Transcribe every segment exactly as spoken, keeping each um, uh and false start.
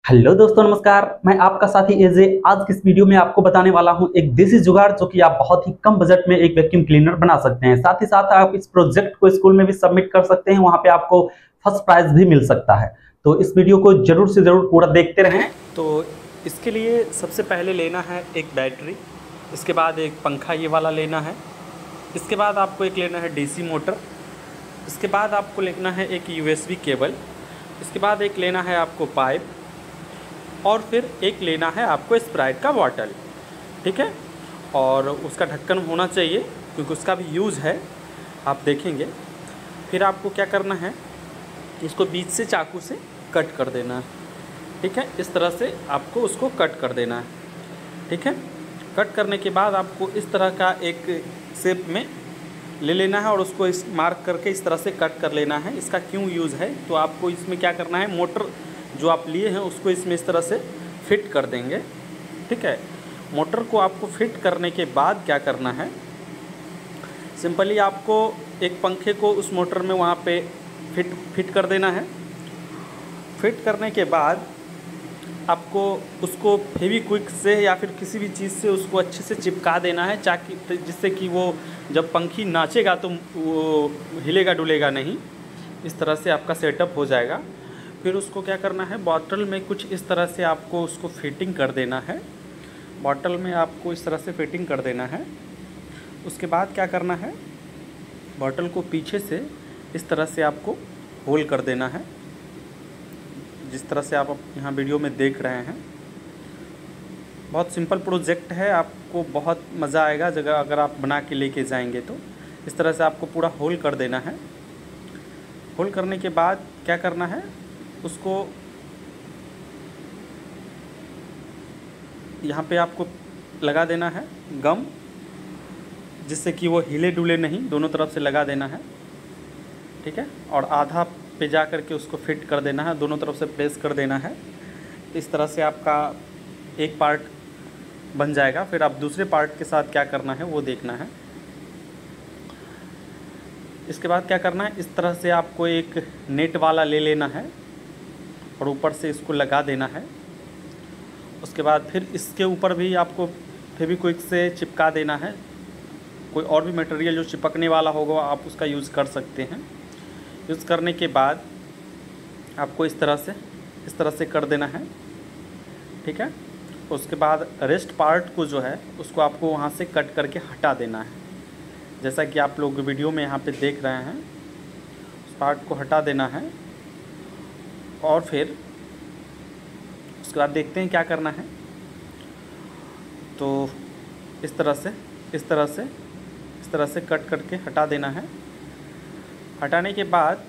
Hello दोस्तों, नमस्कार। मैं आपका साथी एजे। आज की इस वीडियो में आपको बताने वाला हूं एक देसी जुगाड़ जो कि आप बहुत ही कम बजट में एक वैक्यूम क्लीनर बना सकते हैं। साथ ही साथ आप इस प्रोजेक्ट को स्कूल में भी सबमिट कर सकते हैं, वहां पे आपको फर्स्ट प्राइज भी मिल सकता है। तो इस वीडियो को जरूर से जरूर पूरा देखते रहें। तो इसके लिए सबसे पहले लेना है एक बैटरी, इसके बाद एक पंखा ये वाला लेना है, इसके बाद आपको एक लेना है डीसी मोटर, इसके बाद आपको लेना है एक यूएसबी केबल, इसके बाद एक लेना है आपको पाइप और फिर एक लेना है आपको स्प्राइट का बॉटल। ठीक है, और उसका ढक्कन होना चाहिए क्योंकि उसका भी यूज़ है, आप देखेंगे। फिर आपको क्या करना है, इसको बीच से चाकू से कट कर देना है। ठीक है, इस तरह से आपको उसको कट कर देना है। ठीक है, कट करने के बाद आपको इस तरह का एक शेप में ले लेना है और उसको इस मार्क करके इस तरह से कट कर लेना है। इसका क्यों यूज़ है, तो आपको इसमें क्या करना है, मोटर जो आप लिए हैं उसको इसमें इस तरह से फिट कर देंगे। ठीक है, मोटर को आपको फिट करने के बाद क्या करना है, सिंपली आपको एक पंखे को उस मोटर में वहाँ पे फिट फिट कर देना है। फिट करने के बाद आपको उसको फेविक्विक से या फिर किसी भी चीज़ से उसको अच्छे से चिपका देना है, ताकि जिससे कि वो जब पंखी नाचेगा तो वो हिलेगा डुलेगा नहीं। इस तरह से आपका सेटअप हो जाएगा। फिर उसको क्या करना है, बॉटल में कुछ इस तरह से आपको उसको फिटिंग कर देना है। बॉटल में आपको इस तरह से फिटिंग कर देना है। उसके बाद क्या करना है, बॉटल को पीछे से इस तरह से आपको होल कर देना है, जिस तरह से आप यहाँ वीडियो में देख रहे हैं। बहुत सिंपल प्रोजेक्ट है, आपको बहुत मज़ा आएगा जगह अगर आप बना के लेके जाएंगे तो। इस तरह से आपको पूरा होल कर देना है। होल करने के बाद क्या करना है, उसको यहाँ पे आपको लगा देना है गम, जिससे कि वो हिले डुले नहीं, दोनों तरफ से लगा देना है। ठीक है, और आधा पे जा कर के उसको फिट कर देना है, दोनों तरफ से प्रेस कर देना है। इस तरह से आपका एक पार्ट बन जाएगा। फिर आप दूसरे पार्ट के साथ क्या करना है वो देखना है। इसके बाद क्या करना है, इस तरह से आपको एक नेट वाला ले लेना है और ऊपर से इसको लगा देना है। उसके बाद फिर इसके ऊपर भी आपको फेविक्विक से चिपका देना है। कोई और भी मटेरियल जो चिपकने वाला होगा आप उसका यूज़ कर सकते हैं। यूज़ करने के बाद आपको इस तरह से इस तरह से कर देना है। ठीक है, उसके बाद रेस्ट पार्ट को जो है उसको आपको वहाँ से कट करके हटा देना है, जैसा कि आप लोग वीडियो में यहाँ पे देख रहे हैं। उस पार्ट को हटा देना है और फिर उसके बाद देखते हैं क्या करना है। तो इस तरह से इस तरह से इस तरह से कट करके हटा देना है। हटाने के बाद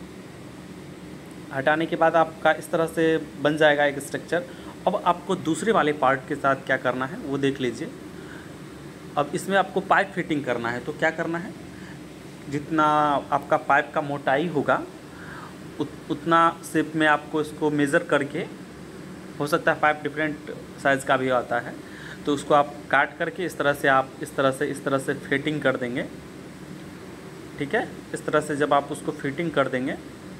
हटाने के बाद आपका इस तरह से बन जाएगा एक स्ट्रक्चर। अब आपको दूसरे वाले पार्ट के साथ क्या करना है वो देख लीजिए। अब इसमें आपको पाइप फिटिंग करना है। तो क्या करना है, जितना आपका पाइप का मोटाई होगा उत, उतना शेप में आपको इसको मेज़र करके, हो सकता है पाइप डिफरेंट साइज़ का भी आता है, तो उसको आप काट करके इस तरह से आप इस तरह से इस तरह से फिटिंग कर देंगे। ठीक है, इस तरह से जब आप उसको फिटिंग कर देंगे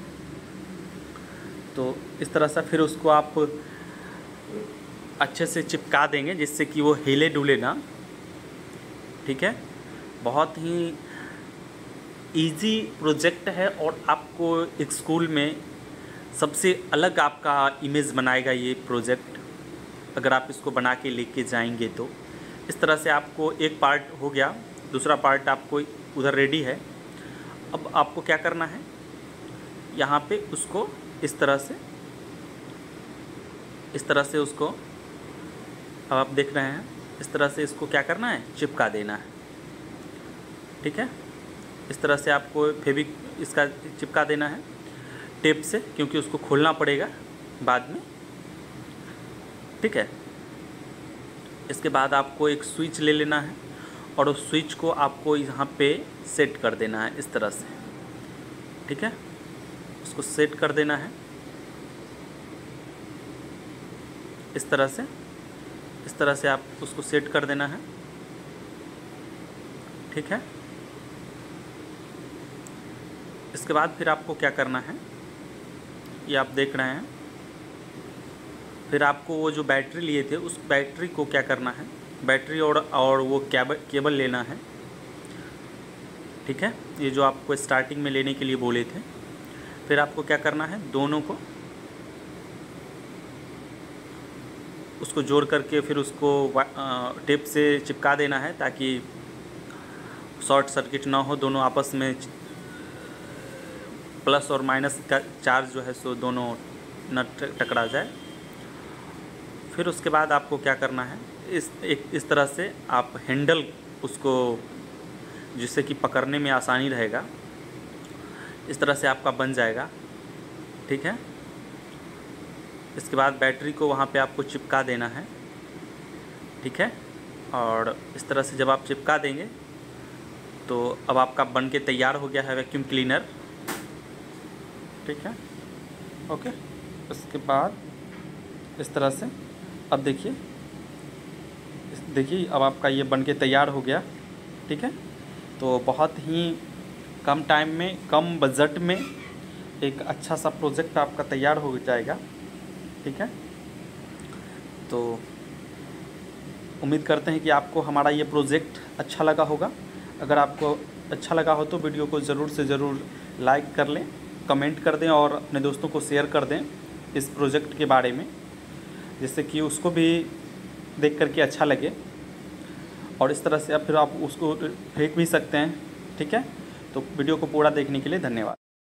तो इस तरह से फिर उसको आप अच्छे से चिपका देंगे, जिससे कि वो हिले डुले ना। ठीक है, बहुत ही इजी प्रोजेक्ट है और आपको एक स्कूल में सबसे अलग आपका इमेज बनाएगा ये प्रोजेक्ट, अगर आप इसको बना के लेके जाएंगे तो। इस तरह से आपको एक पार्ट हो गया, दूसरा पार्ट आपको उधर रेडी है। अब आपको क्या करना है, यहाँ पे उसको इस तरह से इस तरह से उसको, अब आप देख रहे हैं, इस तरह से इसको क्या करना है, चिपका देना है। ठीक है, इस तरह से आपको फेविक इसका चिपका देना है टेप से, क्योंकि उसको खोलना पड़ेगा बाद में। ठीक है, इसके बाद आपको एक स्विच ले लेना है और उस स्विच को आपको यहाँ पे सेट कर देना है इस तरह से। ठीक है, उसको सेट कर देना है इस तरह से इस तरह से आप उसको सेट कर देना है। ठीक है, इसके बाद फिर आपको क्या करना है, ये आप देख रहे हैं, फिर आपको वो जो बैटरी लिए थे उस बैटरी को क्या करना है, बैटरी और और वो केबल केबल लेना है, ठीक है। ये जो आपको स्टार्टिंग में लेने के लिए बोले थे। फिर आपको क्या करना है, दोनों को उसको जोड़ करके फिर उसको टेप से चिपका देना है ताकि शॉर्ट सर्किट ना हो, दोनों आपस में प्लस और माइनस का चार्ज जो है सो दोनों न टकरा जाए। फिर उसके बाद आपको क्या करना है, इस एक इस तरह से आप हैंडल उसको, जिससे कि पकड़ने में आसानी रहेगा, इस तरह से आपका बन जाएगा, ठीक है। इसके बाद बैटरी को वहाँ पे आपको चिपका देना है, ठीक है। और इस तरह से जब आप चिपका देंगे तो अब आपका बन के तैयार हो गया है वैक्यूम क्लीनर, ठीक है, ओके। इसके बाद इस तरह से अब देखिए देखिए अब आपका ये बन के तैयार हो गया, ठीक है। तो बहुत ही कम टाइम में, कम बजट में एक अच्छा सा प्रोजेक्ट आपका तैयार हो जाएगा, ठीक है। तो उम्मीद करते हैं कि आपको हमारा ये प्रोजेक्ट अच्छा लगा होगा। अगर आपको अच्छा लगा हो तो वीडियो को ज़रूर से ज़रूर लाइक कर लें, कमेंट कर दें और अपने दोस्तों को शेयर कर दें इस प्रोजेक्ट के बारे में, जिससे कि उसको भी देख कर के अच्छा लगे। और इस तरह से अब फिर आप उसको फेंक भी सकते हैं, ठीक है। तो वीडियो को पूरा देखने के लिए धन्यवाद।